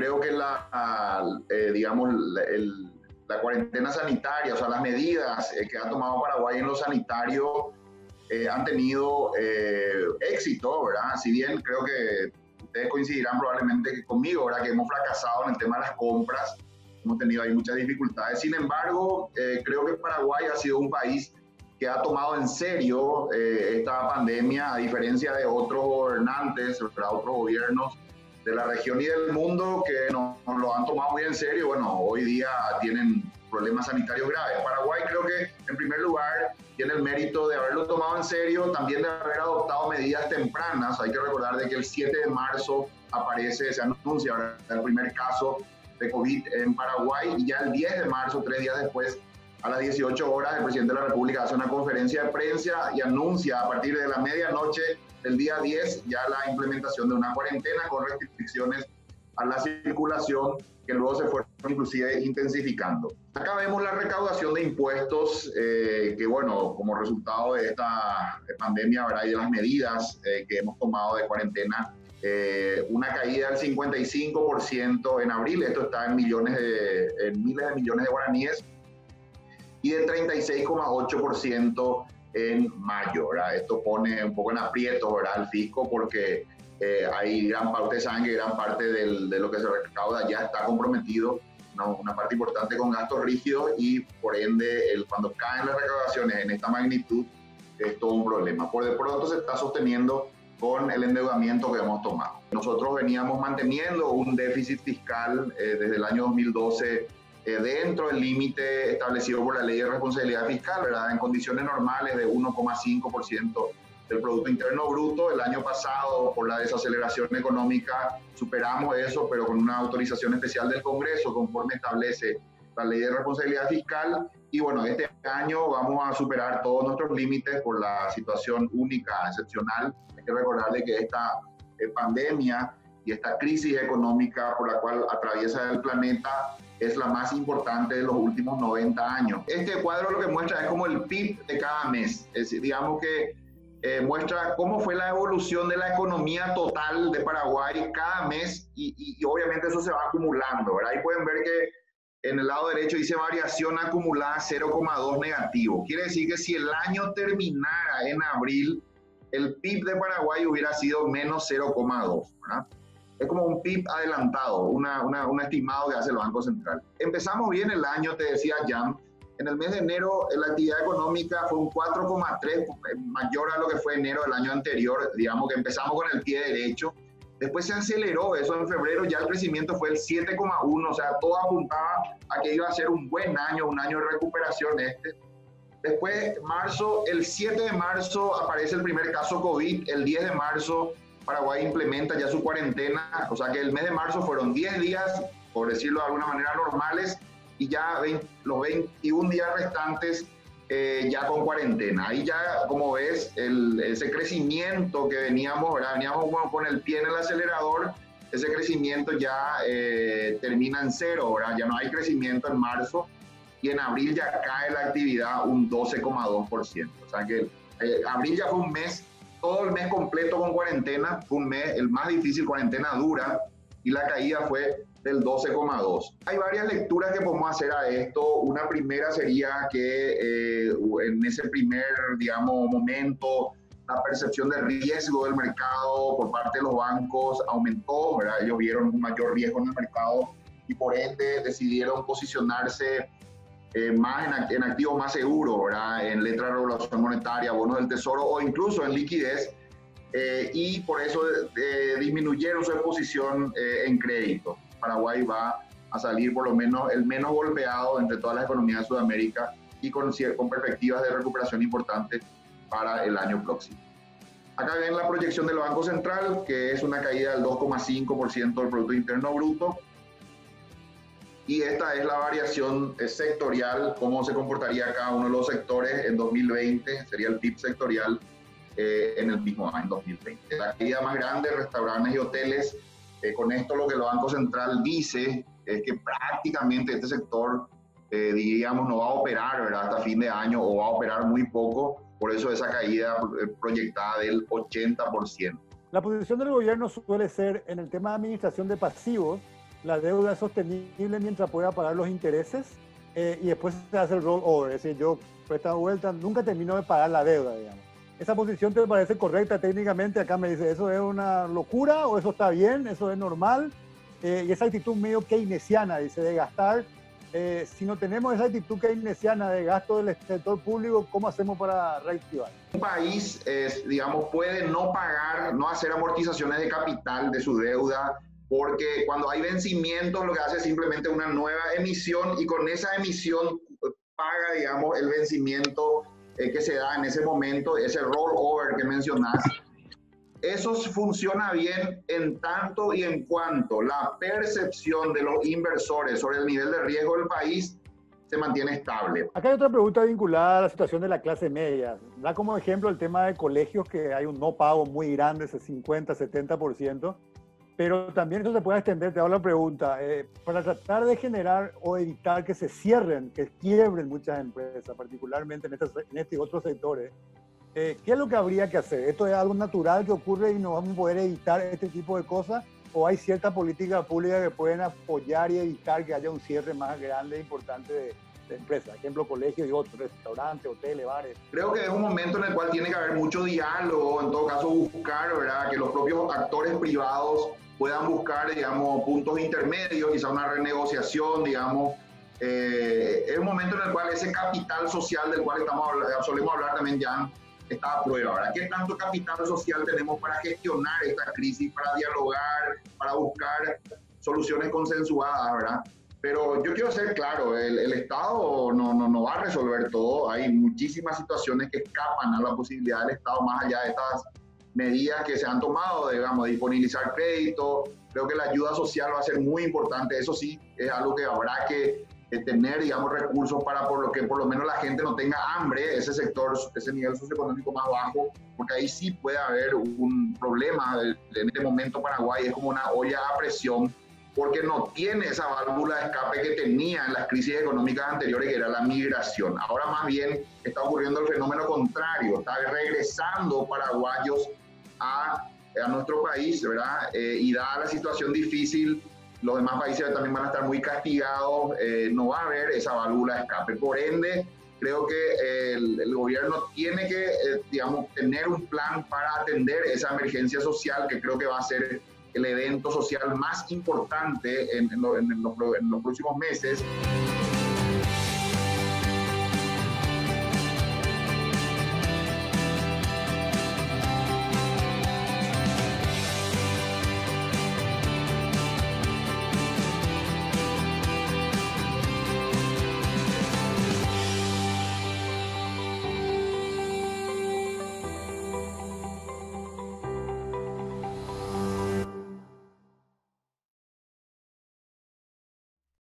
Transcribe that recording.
creo que digamos, la cuarentena sanitaria, o sea, las medidas que ha tomado Paraguay en lo sanitario han tenido éxito, ¿verdad? Si bien creo que ustedes coincidirán probablemente conmigo, ¿verdad? Que hemos fracasado en el tema de las compras, hemos tenido ahí muchas dificultades. Sin embargo, creo que Paraguay ha sido un país que ha tomado en serio esta pandemia, a diferencia de otros gobernantes, ¿verdad? Otros gobiernos de la región y del mundo que no lo han tomado muy en serio. Bueno, hoy día tienen problemas sanitarios graves. Paraguay creo que en primer lugar tiene el mérito de haberlo tomado en serio, también de haber adoptado medidas tempranas. Hay que recordar de que el 7 de marzo se anuncia ahora el primer caso de COVID en Paraguay, y ya el 10 de marzo, 3 días después, a las 18 horas, el presidente de la República hace una conferencia de prensa y anuncia a partir de la medianoche del día 10 ya la implementación de una cuarentena con restricciones a la circulación que luego se fueron inclusive intensificando. Acá vemos la recaudación de impuestos que, bueno, como resultado de esta pandemia, ¿verdad? Y de las medidas que hemos tomado de cuarentena, una caída del 55% en abril, esto está en miles de millones de guaraníes, y del 36,8% en mayo, ¿verdad? Esto pone un poco en aprietos, ¿verdad?, al fisco, porque hay ustedes saben que gran parte de lo que se recauda ya está comprometido, una parte importante con gastos rígidos, y por ende cuando caen las recaudaciones en esta magnitud es todo un problema. Por de pronto se está sosteniendo con el endeudamiento que hemos tomado. Nosotros veníamos manteniendo un déficit fiscal desde el año 2012 dentro del límite establecido por la Ley de Responsabilidad Fiscal, ¿verdad? En condiciones normales de 1,5% del Producto Interno Bruto. El año pasado, por la desaceleración económica, superamos eso, pero con una autorización especial del Congreso, conforme establece la Ley de Responsabilidad Fiscal. Y bueno, este año vamos a superar todos nuestros límites por la situación única, excepcional. Hay que recordarle que esta pandemia y esta crisis económica por la cual atraviesa el planeta es la más importante de los últimos 90 años. Este cuadro lo que muestra es como el PIB de cada mes. Es decir, digamos que muestra cómo fue la evolución de la economía total de Paraguay cada mes, y obviamente eso se va acumulando, ¿verdad? Ahí pueden ver que en el lado derecho dice variación acumulada 0,2 negativo. Quiere decir que si el año terminara en abril, el PIB de Paraguay hubiera sido menos 0,2, ¿verdad? Es como un PIB adelantado, un estimado que hace el Banco Central. Empezamos bien el año, te decía Jan. En el mes de enero la actividad económica fue un 4,3 mayor a lo que fue enero del año anterior. Digamos que empezamos con el pie derecho. Después se aceleró eso en febrero, ya el crecimiento fue el 7,1, o sea, todo apuntaba a que iba a ser un buen año, un año de recuperación este. Después, marzo, el 7 de marzo aparece el primer caso COVID, el 10 de marzo Paraguay implementa ya su cuarentena, o sea que el mes de marzo fueron 10 días, por decirlo de alguna manera, normales, y ya los 21 días restantes ya con cuarentena. Ahí ya, como ves, ese crecimiento que veníamos, ¿verdad? Veníamos con el pie en el acelerador, ese crecimiento ya termina en cero, ¿verdad? Ya no hay crecimiento en marzo, y en abril ya cae la actividad un 12,2%. O sea que abril ya fue un mes, todo el mes completo con cuarentena, fue un mes, el más difícil, cuarentena dura, y la caída fue del 12,2. Hay varias lecturas que podemos hacer a esto. Una primera sería que en ese primer, digamos, momento, la percepción de riesgo del mercado por parte de los bancos aumentó, ¿verdad? Ellos vieron un mayor riesgo en el mercado y por ende decidieron posicionarse más en activos más seguros, ¿verdad? En letra de regulación monetaria, bonos del tesoro o incluso en liquidez, y por eso disminuyeron su exposición en crédito. Paraguay va a salir por lo menos el menos golpeado entre todas las economías de Sudamérica y con perspectivas de recuperación importantes para el año próximo. Acá ven la proyección del Banco Central, que es una caída del 2,5% del Producto Interno Bruto. Y esta es la variación sectorial, cómo se comportaría cada uno de los sectores en 2020, sería el PIB sectorial en el mismo año, en 2020. La caída más grande, restaurantes y hoteles. Con esto lo que el Banco Central dice es que prácticamente este sector, diríamos, no va a operar, ¿verdad?, hasta fin de año, o va a operar muy poco, por eso esa caída proyectada del 80%. La posición del gobierno suele ser en el tema de administración de pasivos, la deuda es sostenible mientras pueda pagar los intereses y después se hace el rollover, es decir, yo por esta vuelta nunca termino de pagar la deuda, digamos. ¿Esa posición te parece correcta técnicamente? Acá me dice, ¿eso es una locura o eso está bien? ¿Eso es normal? Y esa actitud medio keynesiana, dice, de gastar. Si no tenemos esa actitud keynesiana de gasto del sector público, ¿cómo hacemos para reactivar? Un país, digamos, puede no pagar, no hacer amortizaciones de capital de su deuda, porque cuando hay vencimientos lo que hace es simplemente una nueva emisión y con esa emisión paga, digamos, el vencimiento que se da en ese momento, ese rollover que mencionás. Eso funciona bien en tanto y en cuanto la percepción de los inversores sobre el nivel de riesgo del país se mantiene estable. Acá hay otra pregunta vinculada a la situación de la clase media. Da como ejemplo el tema de colegios, que hay un no pago muy grande, ese 50-70%, pero también eso se puede extender, te hago la pregunta, para tratar de generar o evitar que se cierren, que quiebren muchas empresas, particularmente en este y otros sectores. ¿Qué es lo que habría que hacer? ¿Esto es algo natural que ocurre y no vamos a poder evitar este tipo de cosas? ¿O hay cierta política pública que pueden apoyar y evitar que haya un cierre más grande e importante de empresas? Por ejemplo, colegios y otros, restaurantes, hoteles, bares. Creo que es un momento en el cual tiene que haber mucho diálogo, en todo caso buscar, ¿verdad?, que los propios actores privados puedan buscar, digamos, puntos intermedios, quizá una renegociación, digamos. Es un momento en el cual ese capital social del cual solemos hablar también ya está a prueba, ¿verdad? ¿Qué tanto capital social tenemos para gestionar esta crisis, para dialogar, para buscar soluciones consensuadas, ¿verdad? Pero yo quiero ser claro, el Estado no va a resolver todo. Hay muchísimas situaciones que escapan a la posibilidad del Estado, más allá de estas medidas que se han tomado, digamos, de disponibilizar crédito. Creo que la ayuda social va a ser muy importante. Eso sí, es algo que habrá que tener, digamos, recursos para por lo menos la gente no tenga hambre, ese sector, ese nivel socioeconómico más bajo, porque ahí sí puede haber un problema. En este momento Paraguay es como una olla a presión, porque no tiene esa válvula de escape que tenía en las crisis económicas anteriores, que era la migración. Ahora más bien está ocurriendo el fenómeno contrario, está regresando paraguayos a nuestro país, ¿verdad? Y dada la situación difícil, los demás países también van a estar muy castigados, no va a haber esa válvula de escape. Por ende, creo que el gobierno tiene que, digamos, tener un plan para atender esa emergencia social, que creo que va a ser el evento social más importante en los próximos meses.